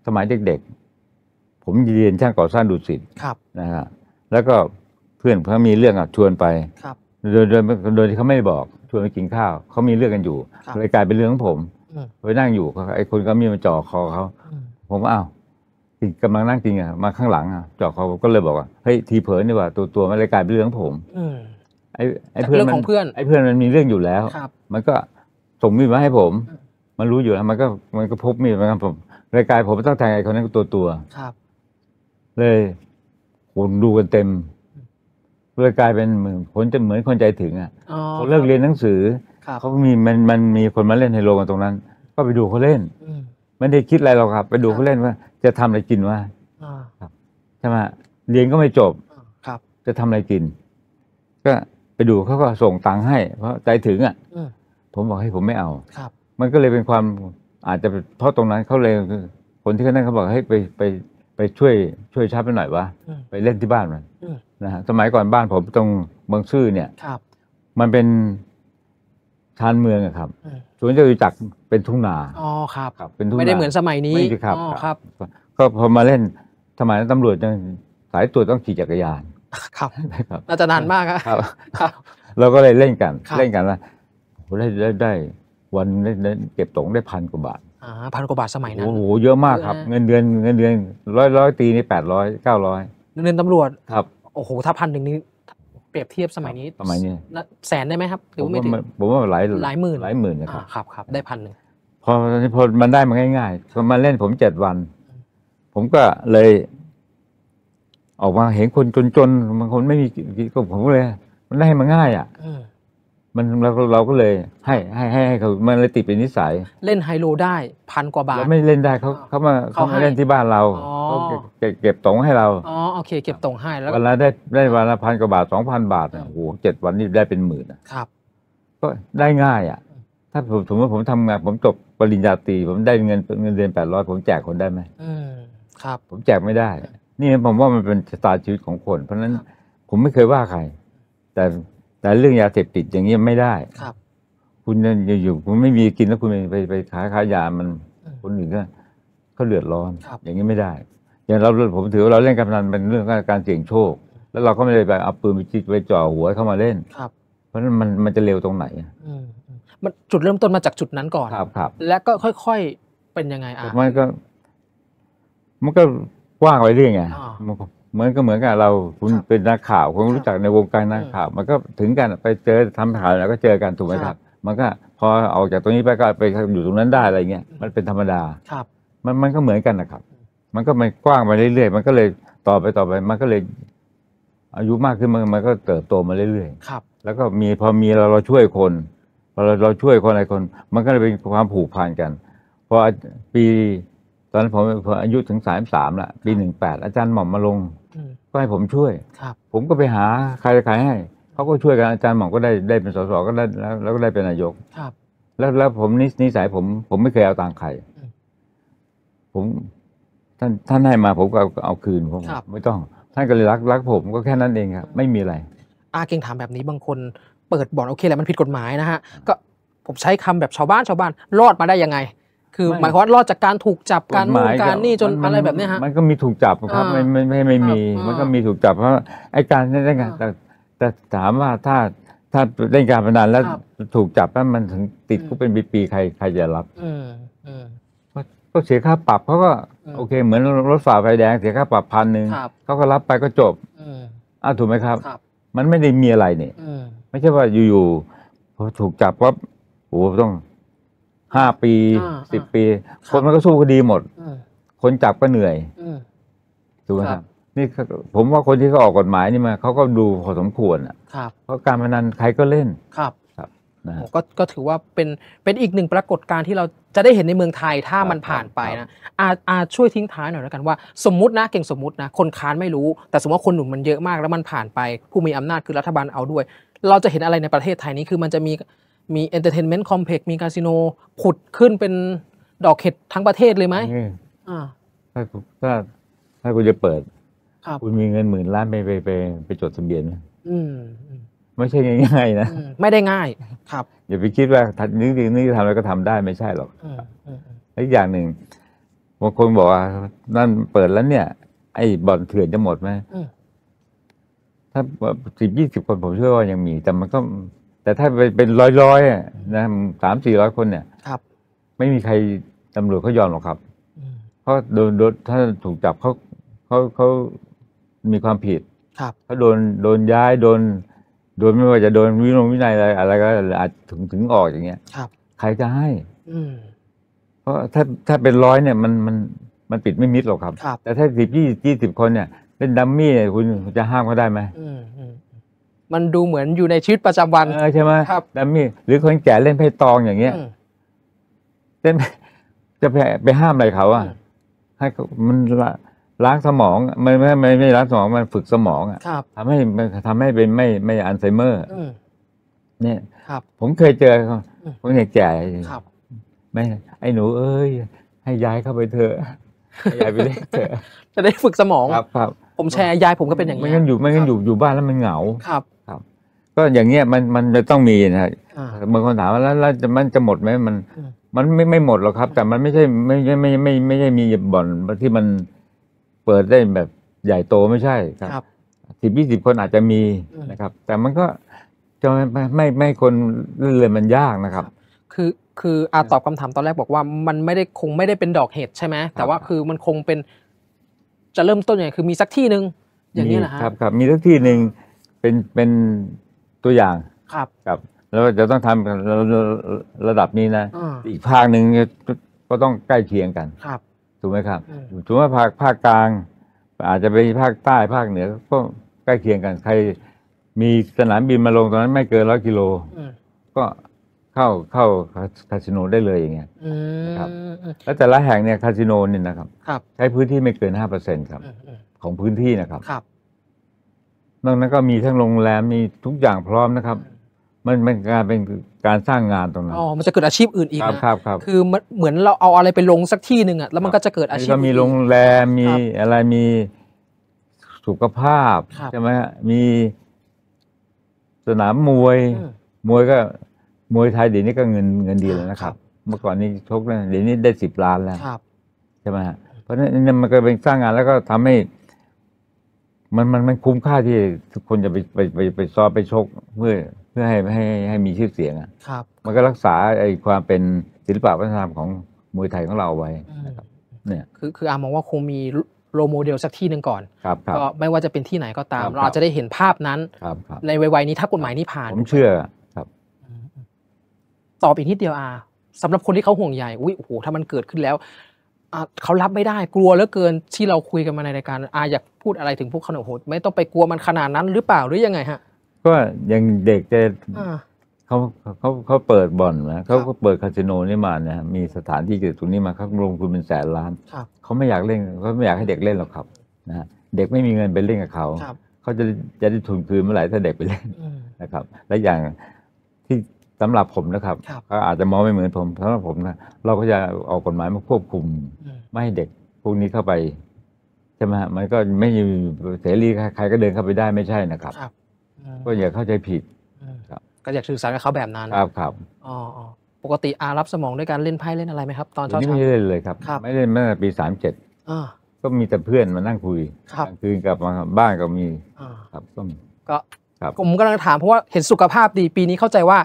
สมัยเด็กๆผมเรียนช่างก่อสร้างดุสิตนะฮะแล้วก็เพื่อนเขามีเรื่องชวนไปโดยที่เขาไม่บอกชวนไปกินข้าวเขามีเรื่องกันอยู่เลยกลายเป็นเรื่องของผมไปนั่งอยู่ไอ้คนก็มีมาจ่อคอเขาผมก็อ้าวกำลังนั่งกินมาข้างหลังจ่อคอก็เลยบอกว่าเฮ้ยทีเผลอนี่ว่าตัวมันเลยกลายเป็นเรื่องของผมไอ้เพื่อนมันมีเรื่องอยู่แล้วมันก็ส่งมีดมาให้ผมมันรู้อยู่แล้วมันก็พกมีดมาครับผมรายการผมต้องแทงไอ้คนนั้นตัวเลยคนดูกันเต็มเลยกลายเป็นเหมือนคนใจถึงเขาเลิกเรียนหนังสือเขามันมีคนมาเล่นไฮโลกันตรงนั้นก็ไปดูเขาเล่นไม่ได้คิดอะไรหรอกครับไปดูเขาเล่นว่าจะทำอะไรกินว่าใช่ไหมเรียนก็ไม่จบจะทำอะไรกินก็ไปดูเขาก็ส่งตังค์ให้เพราะใจถึงผมบอกให้ผมไม่เอามันก็เลยเป็นความอาจจะเพราะตรงนั้นเขาเลยคนที่เขานั่นเขาบอกให้ไปช่วยชับไปหน่อยวะไปเล่นที่บ้านมันนะฮะสมัยก่อนบ้านผมตรงบางซื่อเนี่ยมันเป็นชานเมืองครับสวนจตุจักรเป็นทุ่งนาครับเป็นทุ่งนาไม่ได้เหมือนสมัยนี้ครับก็พอมาเล่นสมัยนั้นตำรวจสายตรวจต้องขี่จักรยานครับน่าจะนานมากครับเราก็เลยเล่นกันแล้วได้วันเก็บตงได้1,000 กว่าบาท 1,000 กว่าบาทสมัยนั้นโอ้โหเยอะมากครับเงินเดือนร้อยตีนี่800 900 เงินตำรวจครับโอ้โหถ้า1,000นี้เปรียบเทียบสมัยนี้แสนได้ไหมครับหรือไม่ถึงผมว่าหลายหมื่นนะครับได้1,000 พอมันได้มาง่ายๆพอมาเล่นผม7 วันผมก็เลยออกมาเห็นคนจนบางคนไม่มีก็ผมก็เลยมันได้มาง่ายมันเราก็เลยให้เขามันเลยติดเป็นนิสัยเล่นไฮโลได้1,000 กว่าบาทเราไม่เล่นได้เขามาเล่นที่บ้านเราเขาเก็บตงให้เราโอเคเก็บตงให้แล้ววันละได้วันละ1,000 กว่าบาท 2,000 บาทโอ้โห7 วันนี่ได้เป็น10,000 ครับก็ได้ง่ายถ้าสมมติผมทำงานผมจบปริญญาตรีผมได้เงินเดือน800ผมแจกคนได้ไหมครับผมแจกไม่ได้นี่ผมว่ามันเป็นชะตาชีวิตของคนเพราะฉะนั้นผมไม่เคยว่าใครแต่เรื่องยาเสพติดอย่างนี้ไม่ได้ครับคุณอยู่คุณไม่มีกินแล้วคุณไปขายยามันคนอื่นก็เดือดร้อนอย่างนี้ไม่ได้อย่างผมถือว่าเราเล่นการพนันเป็นเรื่องการเสี่ยงโชคแล้วเราก็ไม่ได้ไปเอาปืนไปจ่อหัวเข้ามาเล่นเพราะฉะนั้นมันจะเร็วตรงไหนมันจุดเริ่มต้นมาจากจุดนั้นก่อนครับแล้วก็ค่อยๆเป็นยังไงมันก็กว้างไปเรื่อยไงเหมือนกับเราคุณเป็นนักข่าวคุณรู้จักในวงการนักข่าวมันก็ถึงกันไปเจอทำข่าวแล้วก็เจอกันถูกไหมครับมันก็พอออกจากตรงนี้ไปอยู่ตรงนั้นได้อะไรเงี้ยมันเป็นธรรมดามันก็เหมือนกันนะครับมันก็มันกว้างไปเรื่อยๆมันก็เลยต่อไปมันก็เลยอายุมากขึ้นมันก็เติบโตมาเรื่อยๆแล้วก็พอมีเราช่วยคนพอเราช่วยคนอะไรคนมันก็เลยเป็นความผูกพันกันพอปีตอนนั้นผมอายุถึง33ละปี18อาจารย์หม่อมมาลงก็ให้ผมช่วยผมก็ไปหาใครให้เขาก็ช่วยกันอาจารย์หม่อมก็ได้เป็นสสก็ได้แล้วก็ได้เป็นนายกแล้วผมนิสัยผมไม่เคยเอาตังค์ใครผมท่านให้มาผมก็เอาคืนผมไม่ต้องท่านก็เลยรักผมก็แค่นั้นเองครับไม่มีอะไรเก่งถามแบบนี้บางคนเปิดบ่อนโอเคแหละมันผิดกฎหมายนะฮะก็ผมใช้คำแบบชาวบ้านรอดมาได้ยังไงคือหมายความว่ารอดจากการถูกจับการนู่นการนี่จนอะไรแบบนี้ฮะมันก็มีถูกจับครับไม่มีมันก็มีถูกจับเพราะไอ้การเล่นการแต่ถามว่าถ้าเล่นการพนันแล้วถูกจับแล้วมันถึงติดคุกเป็นปีๆใครจะรับก็เสียค่าปรับเขาก็โอเคเหมือนรถฝ่าไฟแดงเสียค่าปรับ1,000เขาก็รับไปก็จบถูกไหมครับมันไม่ได้มีอะไรเนี่ยไม่ใช่ว่าอยู่ๆพอถูกจับว่าโอ้ต้อง5 ปี10 ปีคนมันก็สู้คดีหมดคนจับก็เหนื่อยถูกไหมครับนี่ผมว่าคนที่เขาออกกฎหมายนี่มาเขาก็ดูพอสมควรเพราะการพนันใครก็เล่นครับก็ถือว่าเป็นอีกหนึ่งปรากฏการณ์ที่เราจะได้เห็นในเมืองไทยถ้ามันผ่านไปนะช่วยทิ้งท้ายหน่อยแล้วกันว่าสมมุตินะเก่งสมมุตินะคนค้านไม่รู้แต่สมมติว่าคนหนุนมันเยอะมากแล้วมันผ่านไปผู้มีอำนาจคือรัฐบาลเอาด้วยเราจะเห็นอะไรในประเทศไทยนี้คือมันจะมีเอนเตอร์เทนเมนต์คอมเพล็กซ์มีคาสิโนผุดขึ้นเป็นดอกเห็ดทั้งประเทศเลยไหมถ้าคุณจะเปิดคุณมีเงิน10,000 ล้านไปจดทะเบียนไม่ใช่ง่ายๆนะไม่ได้ง่ายครับอย่าไปคิดว่านี่ทำอะไรก็ทำได้ไม่ใช่หรอกอีกอย่างหนึ่งบางคนบอกว่านั่นเปิดแล้วเนี่ย ไอ้บ่อนเถื่อนจะหมดไหมถ้า10-20 คนผมเชื่อว่ายังมี แต่มันก็แต่ถ้าเป็นร้อยนะ300-400 คนเนี่ยครับไม่มีใครตำรวจเขายอมหรอกครับเพราะโดนถ้าถูกจับเขามีความผิดเขาโดนย้ายโดนไม่ว่าจะโดนวินัยอะไรก็อาจถึงออกอย่างเงี้ยใครจะให้เพราะถ้าเป็นร้อยเนี่ยมันปิดไม่มิดหรอกครับแต่ถ้า10-20 คนเนี่ยเป็นดัมมี่คุณจะห้ามเขาได้ไหมมันดูเหมือนอยู่ในชีวิตประจำวันใช่ไหมดัมมี่หรือคนแก่เล่นไพ่ตองอย่างเงี้ยเล่นจะไปห้ามอะไรเขาอ่ะให้มันล้างสมองไม่ล้างสมองมันฝึกสมองอ่ะทำให้เป็นไม่อัลไซเมอร์เนี่ยผมเคยเจอคนแก่ไม่ไอ้หนูเอ้ยให้ย้ายเข้าไปเถอะให้ย้ายไปเล่นเถอะจะได้ฝึกสมองครับผมแชร์ยายผมก็เป็นอย่างนี้ไม่งั้นอยู่บ้านแล้วมันเหงาครับก็อย่างเงี้ยมันจะต้องมีนะบางคนถามว่าแล้วมันจะหมดไหมมันไม่หมดหรอกครับแต่มันไม่ใช่มีบ่อนที่มันเปิดได้แบบใหญ่โตไม่ใช่ครับ10-20 คนอาจจะมีนะครับแต่มันก็จะไม่คนเลยมันยากนะครับคือตอบคำถามตอนแรกบอกว่ามันคงไม่ได้เป็นดอกเห็ดใช่ไหมแต่ว่าคือมันคงเป็นจะเริ่มต้นยังไงคือมีสักที่หนึ่งอย่างนี้แหละครับมีสักที่หนึ่งเป็นตัวอย่างครับแล้วจะต้องทำระดับนี้นะอีกภาคหนึ่งก็ต้องใกล้เคียงกันถูกไหมครับถูกไหมภาคกลางอาจจะไปภาคใต้ภาคเหนือก็ใกล้เคียงกันใครมีสนามบินมาลงตรงนั้นไม่เกิน100 กิโลก็เข้าคาสิโนได้เลยอย่างเงี้ยนะครับแล้วแต่ละแห่งเนี่ยคาสิโนนี่นะครับใช้พื้นที่ไม่เกิน 5% ครับของพื้นที่นะครับนอกนั้นก็มีทั้งโรงแรมมีทุกอย่างพร้อมนะครับมันเป็นการสร้างงานตรงนั้นมันจะเกิดอาชีพอื่นอีกนะครับคือเหมือนเราเอาอะไรไปลงสักที่หนึ่งอ่ะแล้วมันก็จะเกิดอาชีพก็มีโรงแรมมีอะไรมีสุขภาพใช่ไหมมีสนามมวยก็มวยไทยเดี๋ยวนี้ก็เงินดีแล้วนะครับเมื่อก่อนนี้ชกนะเดี๋ยวนี้ได้10 ล้านแล้วใช่ไหมฮะเพราะฉะนั้นมันก็เป็นสร้างงานแล้วก็ทำให้มันคุ้มค่าที่ทุกคนจะไปซ้อมไปชกเพื่อให้มีชื่อเสียงอ่ะมันก็รักษาไอ้ความเป็นศิลปะวัฒนธรรมของมวยไทยของเราไว้นะครับเนี่ยคือมองว่าคงมีโรโมเดลสักที่หนึ่งก่อนก็ไม่ว่าจะเป็นที่ไหนก็ตามเราอาจจะได้เห็นภาพนั้นในวัยนี้ถ้ากฎหมายนี้ผ่านผมเชื่อครับตอบอีกนิดเดียวสำหรับคนที่เขาห่วงใยโอ้โหถ้ามันเกิดขึ้นแล้วเขารับไม่ได้กลัวเหลือเกินที่เราคุยกันมาในรายการอยากพูดอะไรถึงพวกเขาหน่อยโหไม่ต้องไปกลัวมันขนาดนั้นหรือเปล่าหรือยังไงฮะก็อย่างเด็กจะเขาเปิดบ่อนนะเขาก็เปิดคาสิโนนี่มาเนี่ยมีสถานที่เกิดตรงนี้มาเขาลงทุนเป็น100,000 ล้านเขาไม่อยากเล่นเขาไม่อยากให้เด็กเล่นหรอกครับนะฮะเด็กไม่มีเงินไปเล่นกับเขาจะได้ทุนคืนเมื่อไหร่ถ้าเด็กไปเล่นนะครับและอย่างที่สำหรับผมนะครับเขาอาจจะมองไม่เหมือนผมสำหรับผมนะเราก็จะออกกฎหมายมาควบคุมไม่ให้เด็กพวกนี้เข้าไปใช่ไหมฮะมันก็ไม่มีเสรีใครก็เดินเข้าไปได้ไม่ใช่นะครับก็อย่าเข้าใจผิดก็อยากสื่อสารกับเขาแบบนั้นครับปกติรับสมองด้วยการเล่นไพ่เล่นอะไรไหมครับตอนเช้าไม่เล่นเลยครับไม่เล่นเมื่อปี37ก็มีแต่เพื่อนมานั่งคุยกลางคืนกลับมาบ้านก็มีครับก็ผมกำลังถามเพราะว่าเห็นสุขภาพดีปีนี้เข้าใจว่า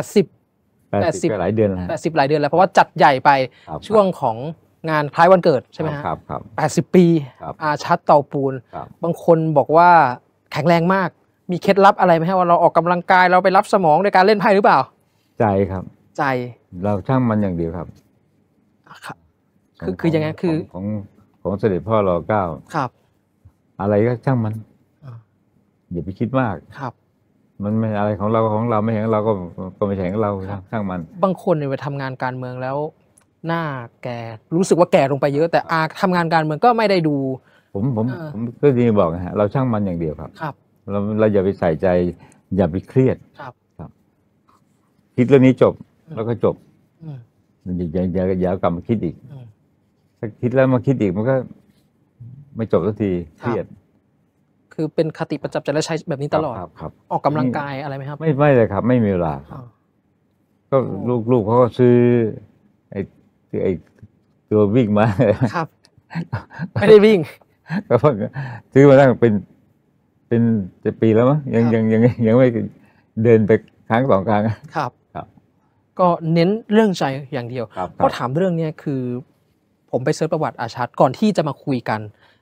80 หลายเดือนแล้ว 80หลายเดือนแล้วเพราะว่าจัดใหญ่ไปช่วงของงานคล้ายวันเกิดใช่ไหมครับ 80 ปีชัดเตาปูนบางคนบอกว่าแข็งแรงมากมีเคล็ดลับอะไรไหมฮะว่าเราออกกำลังกายเราไปรับสมองในการเล่นไพ่หรือเปล่าใจครับใจเราช่างมันอย่างเดียวครับคือยังไงคือของเสด็จพ่อร.9 ครับอะไรก็ช่างมันอย่าไปคิดมากครับมันไม่อะไรของเราไม่เห็นเราก็ไม่ใช่ของเราช่างมันบางคนเนี่ยไปทำงานการเมืองแล้วหน้าแก่รู้สึกว่าแก่ลงไปเยอะแต่ทำงานการเมืองก็ไม่ได้ดูผมก็ดีบอกนะฮะเราช่างมันอย่างเดียวครับเราอย่าไปใส่ใจอย่าไปเครียดครับคิดเรื่องนี้จบแล้วก็จบอย่ากลับมาคิดอีกถ้าคิดแล้วมาคิดอีกมันก็ไม่จบสักทีเครียดคือเป็นคติประจำใจและใช้แบบนี้ตลอดออกกำลังกายอะไรไหมครับไม่เลยครับไม่มีเวลาก็ลูกเขาก็ซื้อไอ้ตัววิ่งมาครับ ไม่ได้วิ่งก็เพิ่งซื้อมาตั้งเป็นจะปีแล้วมั้งยังไม่เดินไปครั้ง2 ครั้งครับครับก็เน้นเรื่องใจอย่างเดียวครับก็ถามเรื่องเนี้ยคือ ผมไปเสิร์ชประวัติอาชัดก่อนที่จะมาคุยกัน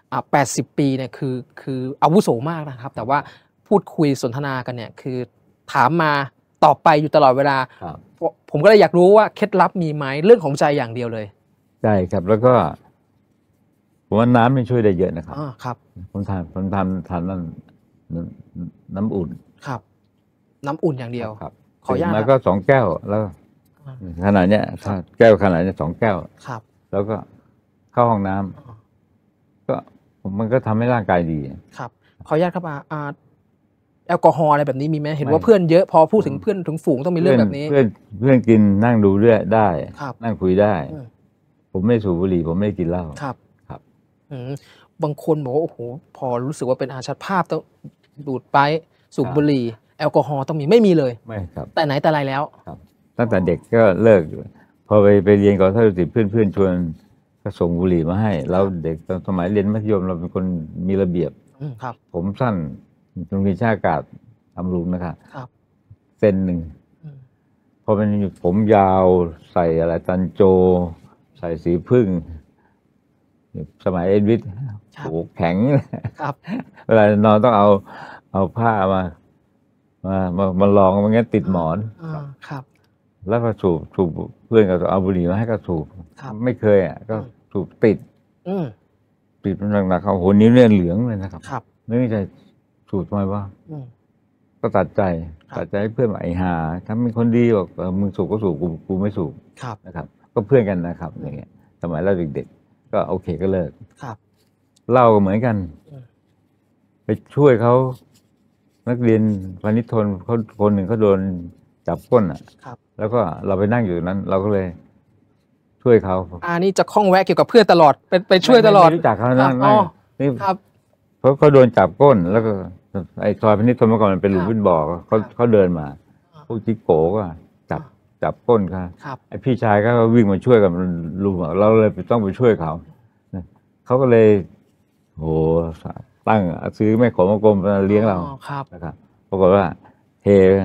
80 ปีเนี่ยคืออาวุโสมากนะครับ แต่ว่าพูดคุยสนทนากันเนี่ยคือถามมาตอบไปอยู่ตลอดเวลาครับผมก็เลยอยากรู้ว่าเคล็ดลับมีไหมเรื่องของใจอย่างเดียวเลยใช่ครับ แล้วก็ผมว่าน้ำมันช่วยได้เยอะนะครับครับผมทานนั่นน้ำอุ่นครับ น้ำอุ่นอย่างเดียวครับขออนุญาตแล้วก็2 แก้วแล้วอ่าขนาดเนี้ยถ้าแก้วขนาดเนี้ย2 แก้วครับแล้วก็เข้าห้องน้ำก็มันก็ทำให้ร่างกายดีครับ ขออนุญาตครับแอลกอฮอล์อะไรแบบนี้มีไหมเห็นไม่ว่าเพื่อนเยอะพอพูดถึงเพื่อนถึงฝูงต้องมีเรื่องแบบนี้เพื่อนกินนั่งดูเรื่อยได้ครับนั่งคุยได้อืมผมไม่สูบบุหรี่ผมไม่กินเหล้าครับครับบางคนบอกว่าโอ้โหพอรู้สึกว่าเป็นอาชัดภาพต้องดูดไปสูบบุหรี่แอลกอฮอล์ต้องมีไม่มีเลยไม่ครับแต่ไหนแต่ไรแล้วครับ ตั้งแต่เด็กก็เลิก พอไปเรียนกศนดุสิตเพื่อนชวนก็ส่งบุหรี่มาให้แล้วเด็กตอนสมัยเรียนมัธยมเราเป็นคนมีระเบียบครับผมสั้นโรงเรียนชาติอากาศอำรุงนะครับครับเส้นหนึ่ง พอเป็นผมยาวใส่อะไรตันโจ ใส่สีพึ่ง สมัยเอ็ดวิทโอ้แข็งครับเวลานอนต้องเอาผ้ามาลองมันงั้นติดหมอนครับแล้วก็สูบเพื่อนก็เอาบุหรี่มาให้ก็สูบครับไม่เคยอ่ะก็สูบติดอืมหนักๆเขาโหนิ้วเนี่ยเหลืองเลยนะครับครับนึกในใจสูบทำไมวะอืมก็ตัดใจครับตัดใจให้เพื่อนว่าไอ้ห่าถ้ามีคนดีบอกมึงสูบก็สูบกูไม่สูบครับนะครับ ก็เพื่อนกันนะครับอย่างเงี้ยสมัยเราเด็กๆก็โอเคก็เลิกครับเหล้าก็เหมือนกันอืมไปช่วยเขานักเรียนพาณิชย์ทนเขาคนหนึ่งเขาโดนจับก้นอ่ะครับแล้วก็เราไปนั่งอยู่ตรงนั้น เราก็เลยช่วยเขานี่จะคล้องแวะเกี่ยวกับเพื่อนตลอดไปช่วยตลอดไม่รู้จักเขาครันะบอ๋อนี่ครับเพราะเขาโดนจับก้น แล้วก็ไอ้ซอยพาณิชย์ทนเมื่อก่อนมันเป็นหลุมครับเป็นบ่อเขาเดินมาพวกจิโก้ก็จับก้นเขาครับไอ้พี่ชายก็วิ่งมาช่วยกับลุงเราเลยต้องไปช่วยเขาเขาก็เลยโหตั้งซื้อแม่ขนมากลมมาเลี้ยงเราครับนะครับปรากฏว่าเท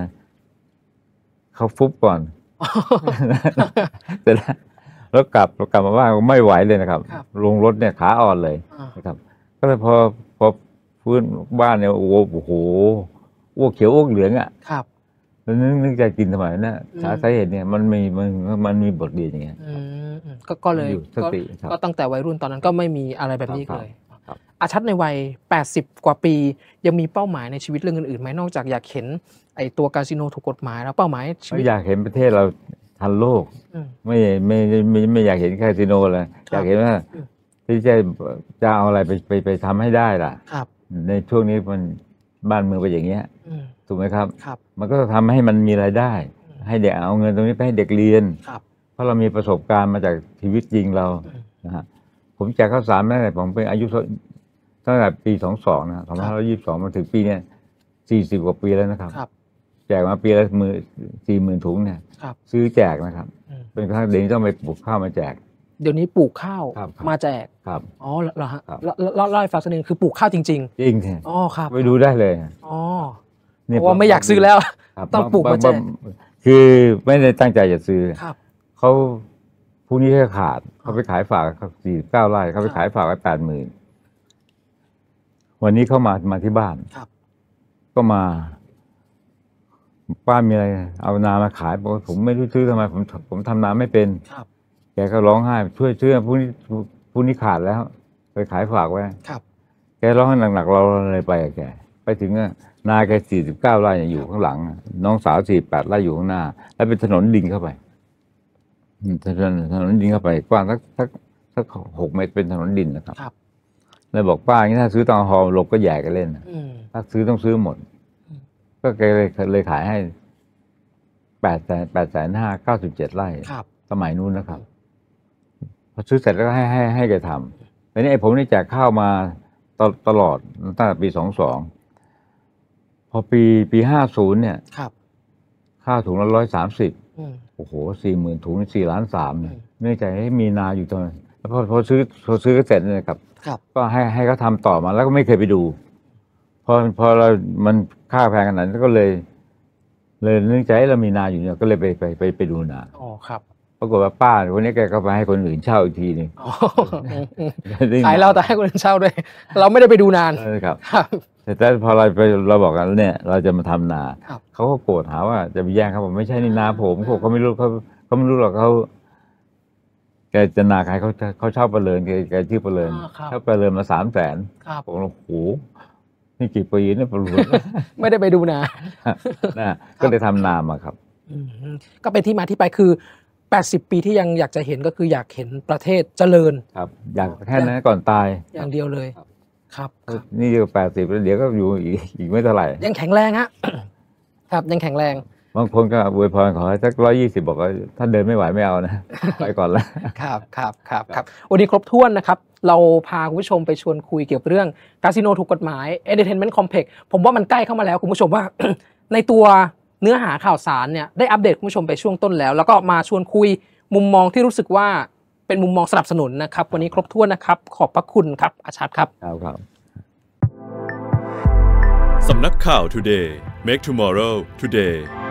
เขาฟุบก่อน เสร็จแล้วกลับมาบ้านไม่ไหวเลยนะครับครับลงรถเนี่ยขาอ่อนเลยนะครับ ก็เลยพอฟื้นบ้านเนี่ยโอ้โหอ้วกเขียวอ้วกเหลืองอ่ะครับแล้วนึกจะกินทำไมนะสาเหตุเนี่ยมันมีบทเรียนอย่างเงี้ยก็เลยอยู่สติครับก็ตั้งแต่วัยรุ่นตอนนั้นก็ไม่มีอะไรแบบนี้ครับเลยครับอาชัดในวัย80 กว่าปียังมีเป้าหมายในชีวิตเรื่องอื่นๆไหมนอกจากอยากเห็นไอ้ตัวคาสิโนถูกกฎหมายแล้วเป้าหมายชีไม่วิตอยากเห็นประเทศเราทันโลกอืมไม่อยากเห็นคาสิโนเลยครับอยากเห็นว่าอืมที่จะเอาอะไรไปทำให้ได้ล่ะครับในช่วงนี้มันบ้านเมืองไปนอย่างเงี้ยอืมถูกไหมครับครับมันก็ทำให้มันมีรายได้อืมให้เด็กเอาเงินตรงนี้ไปให้เด็กเรียนครับเพราะเรามีประสบการณ์มาจากชีวิตจริงเราอืมนะฮะผมแจกข้าวสารตั้งแต่ผมเป็นอายุตั้งแต่ปี22นะ2522มาถึงปีเนี้ย40 กว่าปีแล้วนะครับครับแจกมาปีละ40,000 ถุงเนี่ยครับซื้อแจกนะครับอืมเป็นครั้งเดี๋ยวนี้ต้องไปปลูกข้าวมาแจกเดี๋ยวนี้ปลูกข้าวครับมาแจกครับอ๋อเหรอฮะครับเล่าให้ฟังสักนิดคือปลูกข้าวจริงจริงแท้ๆอ๋อครับไปดูได้เลยอ๋อนี่เพราะว่าไม่อยากซื้อแล้วครับต้องปลูกมาแจกคือไม่ได้ตั้งใจจะซื้อครับเขาพรุ่งนี้แค่ขาดเขาไปขายฝาก49 ไร่เขาไปขายฝากไว้80,000วันนี้เขามาที่บ้านครับก็มาป้ามีอะไรเอานามาขายบอกว่าผมไม่รู้ซื้อทำไมผมทำนาไม่เป็นครับแกก็ร้องไห้ช่วยซื้อพรุ่งนี้ขาดแล้วไปขายฝากไว้ครับแกร้องให้หนักๆเราเลยไปกับแกไปถึงนาแก49 ไร่อยู่ข้างหลัง น้องสาว48 ไร่อยู่ข้างหน้า แล้วเป็นถนนดินเข้าไปถนนดินเข้าไปกว้างสัก6 เมตรเป็นถนนดินนะครับครับเลยบอกป้าอย่างนี้ถ้าซื้อตองหอลบก็แย่กันเล่นอืมถ้าซื้อต้องซื้อหมดอืมก็แกเลยขายให้8,500 97 ไร่ครับสมัยนู้นนะครับพอซื้อเสร็จแล้วก็ให้แกทำแต่นี่ไอ้ผมนี่แจกข้าวมาตลอดตั้งแต่ปี22พอปี50เนี่ยครับข้าวถุงละ130 อืมโอ้โห40,000 ถุง4.3 ล้านเนี่ยอืมเนื่องจากให้มีนาอยู่ตรงพอซื้อเสร็จเนี่ยครับก็ให้เขาทำต่อมาแล้วก็ไม่เคยไปดูพอเรามันค่าแพงขนาดนั้นก็เลยนึกใจเรามีนาอยู่เนี่ยก็เลยไปดูนาอ๋อครับปรากฏว่าป้าคนนี้แกก็ไปให้คนอื่นเช่าอีกทีนึงขายเราแต่ให้คนอื่นเช่าด้วยเราไม่ได้ไปดูนานครับแต่พอเราบอกกันเนี่ยเราจะมาทำนาเขาก็โกรธหาว่าจะไปแย่งเขาบอกไม่ใช่นี่นาผมเขาไม่รู้เขาไม่รู้หรอกเขาแกจะนาใครเขาเช่าประเลินแกชื่อประเลินเช่าประเลินมา300,000ผมบอกโอ้นี่กี่ปีเนี่ยประเลินไม่ได้ไปดูนาก็เลยทำนามาครับก็เป็นที่มาที่ไปคือ80 ปีที่ยังอยากจะเห็นก็คืออยากเห็นประเทศเจริญครับอยากแค่นั้นก่อนตายอย่างเดียวเลยครับนี่ก็80แล้วเดี๋ยวก็อยู่อีกไม่เท่าไหร่ยังแข็งแรงฮะครับยังแข็งแรงบางคนก็อวยพรขอให้สัก120บอกว่าถ้าเดินไม่ไหวไม่เอานะไปก่อนละครับวันนี้ครบถ้วนนะครับเราพาคุณผู้ชมไปชวนคุยเกี่ยวกับเรื่องคาสิโนถูกกฎหมาย Entertainment Complex ผมว่ามันใกล้เข้ามาแล้วคุณผู้ชมว่า ในตัวเนื้อหาข่าวสารเนี่ยได้อัปเดตคุณผู้ชมไปช่วงต้นแล้วก็มาชวนคุยมุมมองที่รู้สึกว่าเป็นมุมมองสนับสนุนนะครับวันนี้ครบถ้วนนะครับขอบพระคุณครับอาชาร์ครับสำนักข่าว Today Make Tomorrow Today